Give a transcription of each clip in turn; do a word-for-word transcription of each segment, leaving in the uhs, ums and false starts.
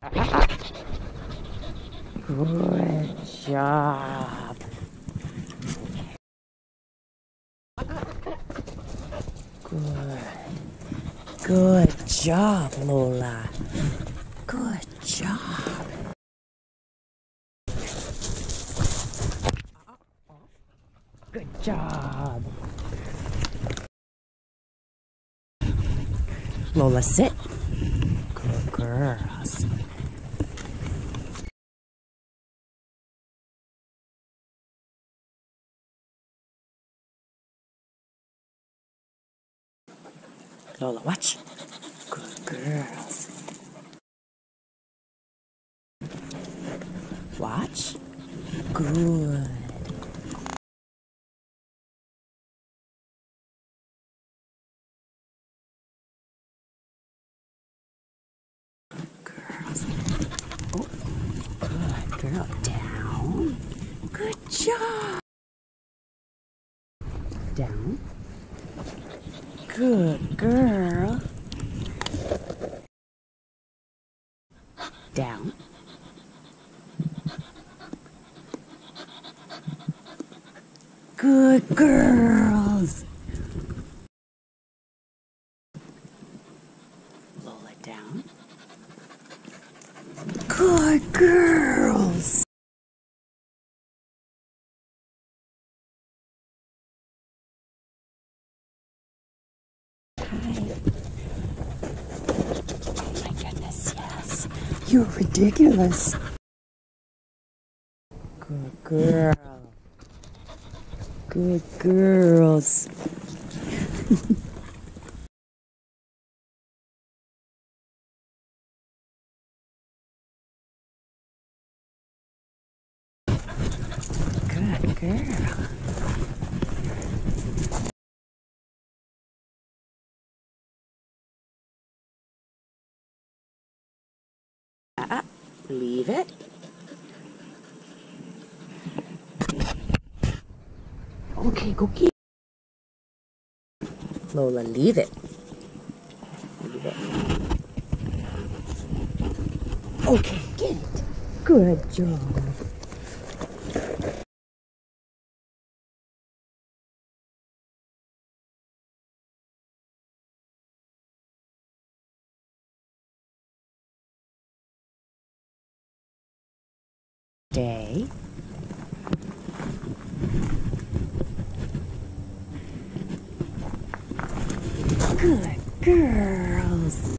Good job. Good. Good job, Lola. Good job. Good job. Lola, sit. Good girls. Lola, watch. Good girls. Watch. Good. Girls. Oh, good girl. Down. Good job. Down. Good girl. Down. Good girls. Lola, down. Good girls. Hi. Oh my goodness, yes. You're ridiculous. Good girl. Good girls. Good girl. Uh-uh. Leave it. Okay, go get it. Lola, leave it. Leave it. Okay, get it. Good job. Stay. Good girls.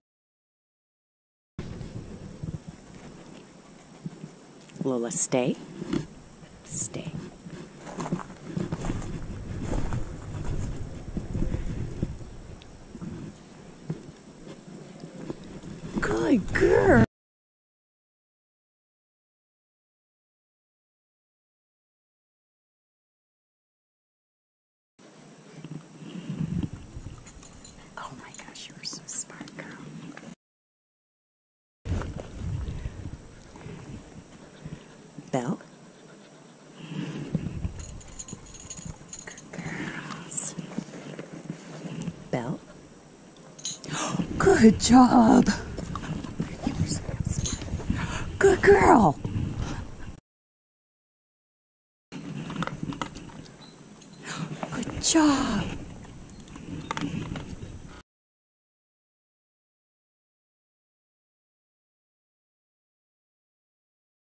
Lola, stay. Stay. Good girl. Oh my gosh, you were so smart, girl. Belle. Good girls. Belle. Good job. You were so smart. Good girl. Good job.